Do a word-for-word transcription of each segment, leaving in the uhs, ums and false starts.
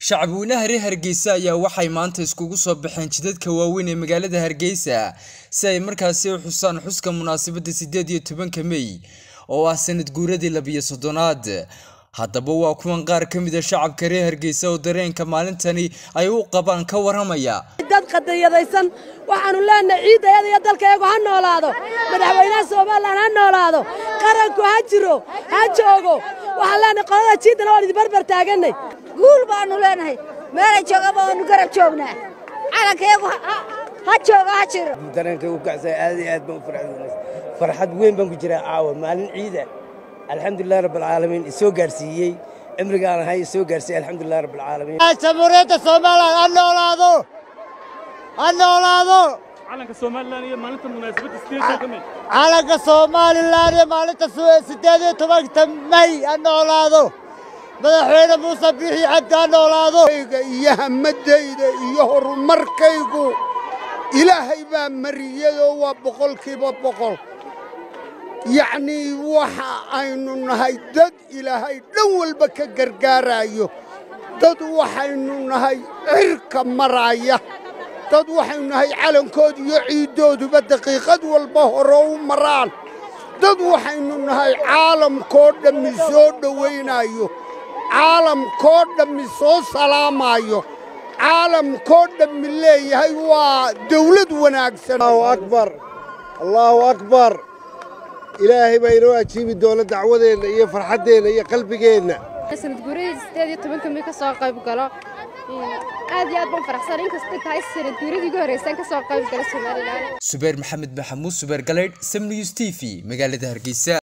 shacabweynaha reer Hargeysa ayaa waxay maanta iskugu soo baxeen jidadka waaweyn ee magaalada Hargeysa si ay markaasi u xusaan xuska munaasabadda sideed iyo tobanka May oo ah sanad guuradii laba iyo soddonaad. haddaba waa kuwan qaar ka mid ah shacabka reer Hargeysa oo dareenka maalintani ay u qabaan ka waramaya. dad qadayadaysan waxaanu leenahay ciidayada iyo dalkaygu ha noolaado, madaxweynaha Soomaaliland ha noolaado, qaranku ha jiro ha joogo. waxaan leenahay qolada jiidana waa idin barbar taaganay. guul baanu leenahay meel joogaba oo garab joognaa calankaygu ha joogo ha jiro. dareenka uu kacay aad iyo aad baan u farxay, farxad weyn baan ku jiraa caawa maalin ciida. alxamdulillaah rabbil caalamiin isoo gaarsiiyay cimrigaan ahay isoo gaarsiiyay alxamdulillaah rabbil caalamiin. jamhuuriyadda Soomaaliland ha noolaado ha noolaado. calanka Soomaaliland iyo maalinta munaasabadda sideed iyo tobanka May calanka Soomaaliland iyo maalinta sideed iyo tobanka May ha noolaado. madaxweyne Muuse Biixi Cabdi ha noolaado. iyo hamadayda iyo horumarkaygu ilaahay baa mariyay waa boqolkiiba boqol. yacni waxa aynu nahay dad ilaahay dhan walba ka gargaarayo, dad waxaynu nahay cirka maraya, dad waxaynu nahay calankood iyo ciidooduba daqiiqad walba hore u maraan, dad waxaynu nahay caalamkoo dhammi soo dhowaynayo, caalamkoo dhammi soo salaamayo, caalamkoo dhammi leeyahay waa dawlad wanaagsan. allahu akbar allahu akbar. ilaahay baa inoo ajiibi doona dacwadeena iyo farxadeena iyo qalbigeena. sanad guuradii sideed iyo tobanka May ka soo qayb galo aad iyo aad baan faraxsan in kasta tahay sanad guuradii ugu horeysay ka soo qayb galo Soomaaliland. Subeer Maxamed Maxamuud Subeer Galeyd, Sam News T V, magaalada Hargeysa.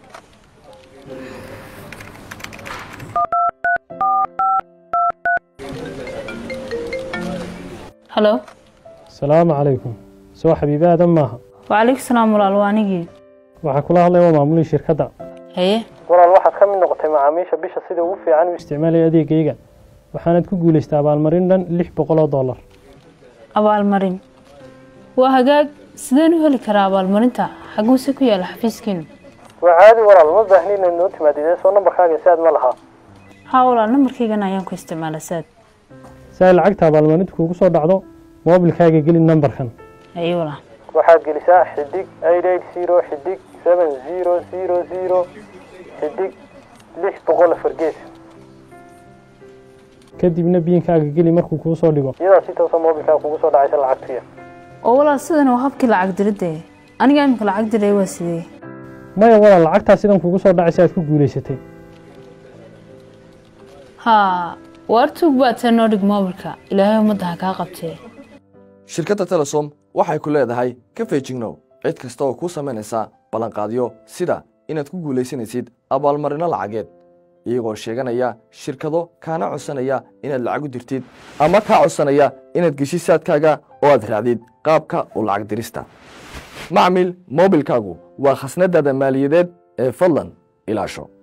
Hello. Salaamu calaykum. Soo xabiibi aadan maaha. Wa calaykum salaam walaalwaanigi. waxaa kula hadlay waa maamulka shirkadda. haye walaal waxaad ka mid noqotay macaamiisha bisha sida ugu fiican u isticmaalay adeegayga, waxaanad ku guuleystay abaalmarin dhan lix boqol oo dollar. abaalmarin waa hagaag, sideen u heli karaa abaalmarinta? xaguuse ku yaala xafiiskiinu? waa caadi walaal, ma baahni inaad noo timaadid soo nambarkaaga saad ma laha. haa walaal, nambarkaygan ayaan ku isticmaalaa saad. si ay lacagta abaalmarinta kuugu soo dhacdo moobilkaaga geli nambarkan. haye walaal, waxaad gelisaa xidig eight eight zero xidig seven zero zero zero xidig lix boqol afar gees, kadibna biinkaaga geli markuu kuu soo dhigo iyadoo si toos ah moobilkaaga kugu soo dhacaysa lacagtiya. oo walaal sidan waa habkii lacag diridda. aniga imika lacag diray waa sidee? maya walaal, lacagtaa sidan kugu soo dhacaysa aad ku guuleysatay. haa waartuug baad taa noo dhig moobilka, ilaahay ummadda ha kaa qabtee. shirkadda Telesom waxay ku leedahay ka feejignow cid kasta oo ku samaynaysa ballanqaadyo sida inaad ku guuleysanaysid abaalmarino lacageed iyagoo sheeganaya shirkado kaana codsanaya inaad lacag u dirtid ama kaa codsanaya inaad geshid saadkaaga oo aad raacdid qaabka u lacag dirista. macmiil moobilkaagu waa khasnadaada maaliyadeed ee fadlan ilaasho.